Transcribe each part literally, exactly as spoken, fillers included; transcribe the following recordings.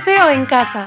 Museo en Casa.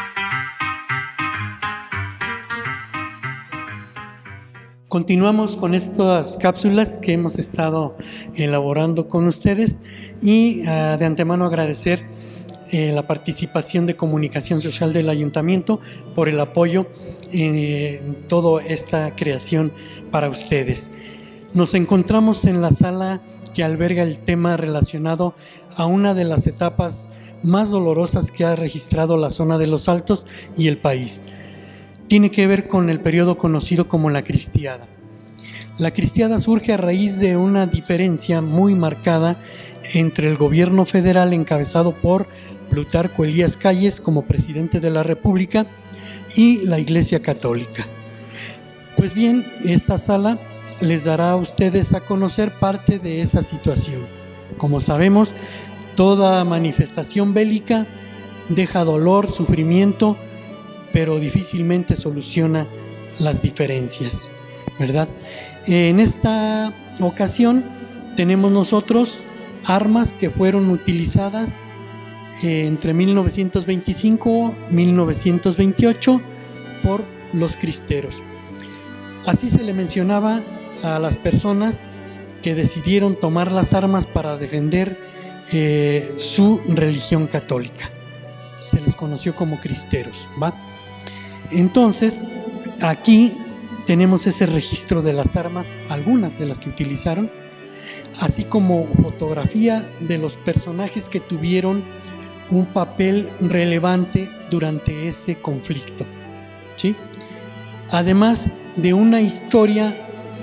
Continuamos con estas cápsulas que hemos estado elaborando con ustedes y uh, de antemano agradecer eh, la participación de Comunicación Social del Ayuntamiento por el apoyo en toda esta creación para ustedes. Nos encontramos en la sala que alberga el tema relacionado a una de las etapas más dolorosas que ha registrado la zona de los Altos y el país. Tiene que ver con el periodo conocido como la Cristiada. La Cristiada surge a raíz de una diferencia muy marcada entre el gobierno federal encabezado por Plutarco Elías Calles como presidente de la República y la Iglesia Católica. Pues bien, esta sala les dará a ustedes a conocer parte de esa situación. Como sabemos, toda manifestación bélica deja dolor, sufrimiento, pero difícilmente soluciona las diferencias, ¿verdad? En esta ocasión tenemos nosotros armas que fueron utilizadas entre mil novecientos veinticinco y mil novecientos veintiocho por los cristeros. Así se le mencionaba a las personas que decidieron tomar las armas para defender eh, su religión católica. Se les conoció como cristeros, ¿va? Entonces, aquí tenemos ese registro de las armas, algunas de las que utilizaron, así como fotografía de los personajes que tuvieron un papel relevante durante ese conflicto, ¿sí? Además de una historia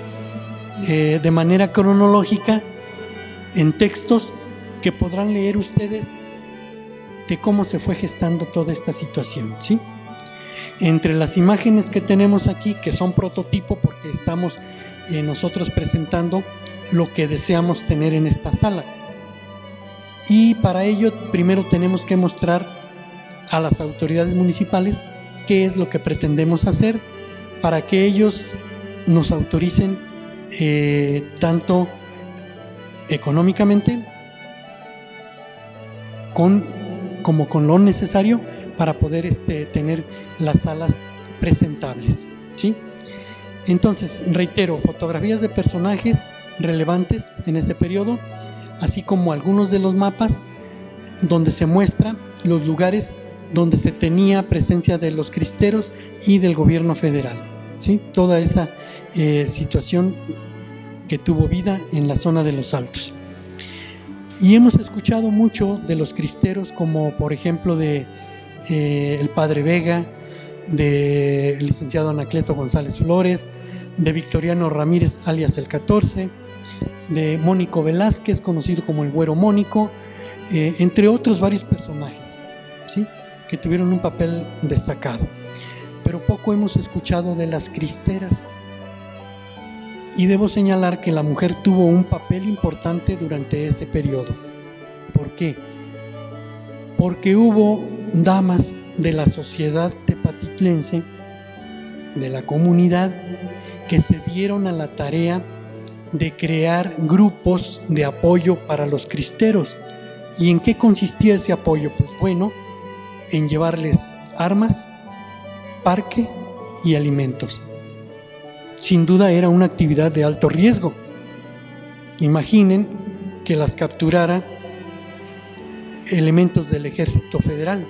eh, de manera cronológica en textos que podrán leer ustedes de cómo se fue gestando toda esta situación, ¿sí? Entre las imágenes que tenemos aquí, que son prototipo porque estamos eh, nosotros presentando lo que deseamos tener en esta sala. Y para ello primero tenemos que mostrar a las autoridades municipales qué es lo que pretendemos hacer para que ellos nos autoricen eh, tanto económicamente con, como con lo necesario para poder este, tener las salas presentables, ¿sí? Entonces, reitero, fotografías de personajes relevantes en ese periodo, así como algunos de los mapas donde se muestra los lugares donde se tenía presencia de los cristeros y del gobierno federal, ¿sí? Toda esa eh, situación que tuvo vida en la zona de los Altos. Y hemos escuchado mucho de los cristeros, como por ejemplo de Eh, el Padre Vega, del licenciado Anacleto González Flores, de Victoriano Ramírez alias el catorce, de Mónico Velázquez, conocido como el Güero Mónico, eh, entre otros varios personajes, ¿sí? Que tuvieron un papel destacado. Pero poco hemos escuchado de las cristeras. Y debo señalar que la mujer tuvo un papel importante durante ese periodo. ¿Por qué? Porque hubo damas de la sociedad tepatitlense, de la comunidad, que se dieron a la tarea de crear grupos de apoyo para los cristeros. ¿Y en qué consistía ese apoyo? Pues bueno, en llevarles armas, parque y alimentos. Sin duda era una actividad de alto riesgo. Imaginen que las capturara elementos del Ejército Federal.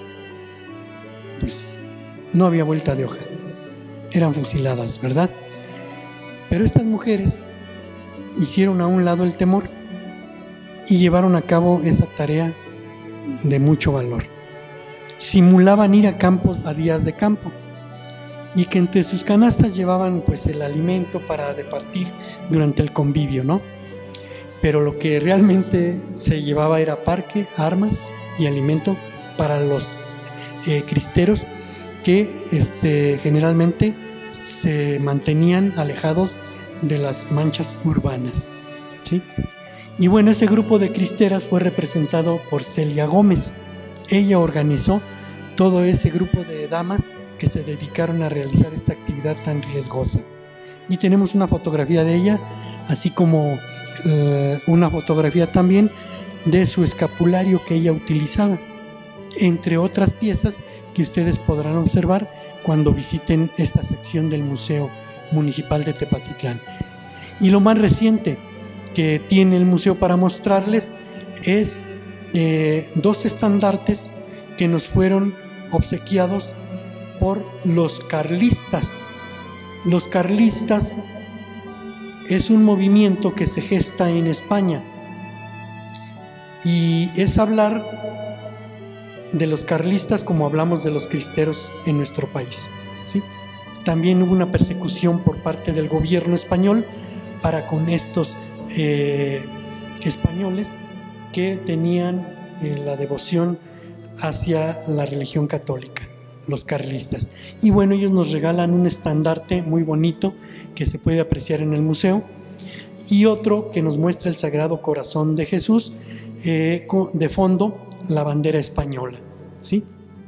Pues no había vuelta de hoja, eran fusiladas, ¿verdad? Pero estas mujeres hicieron a un lado el temor y llevaron a cabo esa tarea de mucho valor. Simulaban ir a campos a días de campo y que entre sus canastas llevaban pues el alimento para departir durante el convivio, ¿no? Pero lo que realmente se llevaba era parque, armas y alimento para los eh, cristeros que este, generalmente se mantenían alejados de las manchas urbanas, ¿sí? Y bueno, ese grupo de cristeras fue representado por Celia Gómez. Ella organizó todo ese grupo de damas que se dedicaron a realizar esta actividad tan riesgosa. Y tenemos una fotografía de ella, así como Uh, una fotografía también de su escapulario que ella utilizaba. entre otras piezas que ustedes podrán observar cuando visiten esta sección del Museo Municipal de Tepatitlán. Y lo más reciente que tiene el museo para mostrarles es eh, dos estandartes que nos fueron obsequiados por los carlistas. Los carlistas es un movimiento que se gesta en España y es hablar de los carlistas como hablamos de los cristeros en nuestro país, ¿sí? También hubo una persecución por parte del gobierno español para con estos eh, españoles que tenían eh, la devoción hacia la religión católica, los carlistas. Y bueno, ellos nos regalan un estandarte muy bonito que se puede apreciar en el museo y otro que nos muestra el Sagrado Corazón de Jesús, eh, de fondo la bandera española, ¿sí?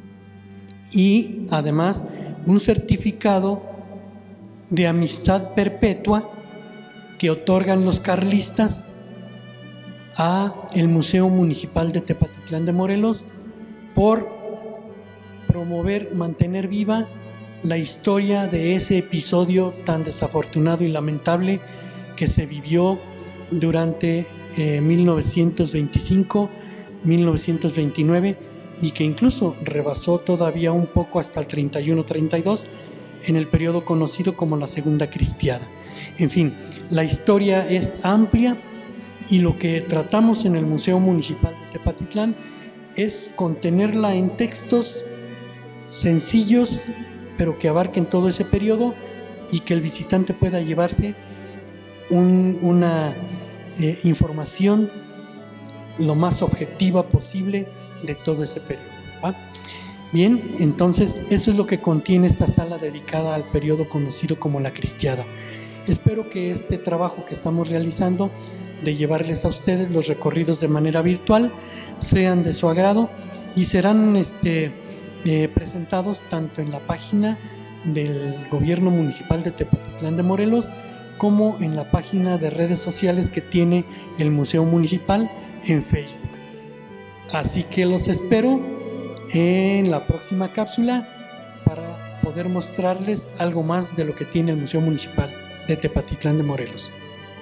Y además un certificado de amistad perpetua que otorgan los carlistas a el Museo Municipal de Tepatitlán de Morelos por promover, mantener viva la historia de ese episodio tan desafortunado y lamentable que se vivió durante eh, mil novecientos veinticinco mil novecientos veintinueve y que incluso rebasó todavía un poco hasta el treinta y uno treinta y dos en el periodo conocido como la Segunda Cristiada. En fin, la historia es amplia y lo que tratamos en el Museo Municipal de Tepatitlán es contenerla en textos sencillos, pero que abarquen todo ese periodo y que el visitante pueda llevarse un, una eh, información lo más objetiva posible de todo ese periodo, ¿va? Bien, entonces eso es lo que contiene esta sala dedicada al periodo conocido como la Cristiada. Espero que este trabajo que estamos realizando de llevarles a ustedes los recorridos de manera virtual sean de su agrado y serán este, eh, presentados tanto en la página del Gobierno Municipal de Tepatitlán de Morelos como en la página de redes sociales que tiene el Museo Municipal en Facebook. Así que los espero en la próxima cápsula para poder mostrarles algo más de lo que tiene el Museo Municipal de Tepatitlán de Morelos.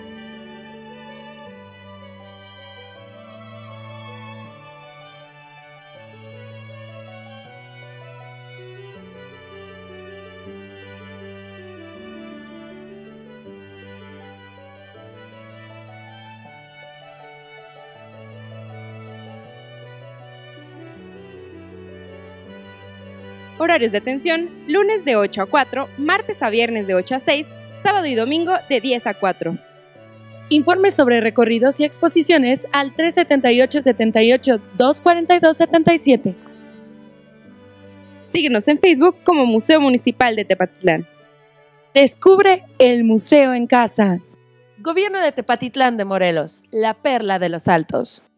Horarios de atención: lunes de ocho a cuatro, martes a viernes de ocho a seis, sábado y domingo de diez a cuatro. Informes sobre recorridos y exposiciones al tres setenta y ocho, setenta y ocho, doscientos cuarenta y dos, setenta y siete. Síguenos en Facebook como Museo Municipal de Tepatitlán. Descubre el museo en casa. Gobierno de Tepatitlán de Morelos, la perla de los Altos.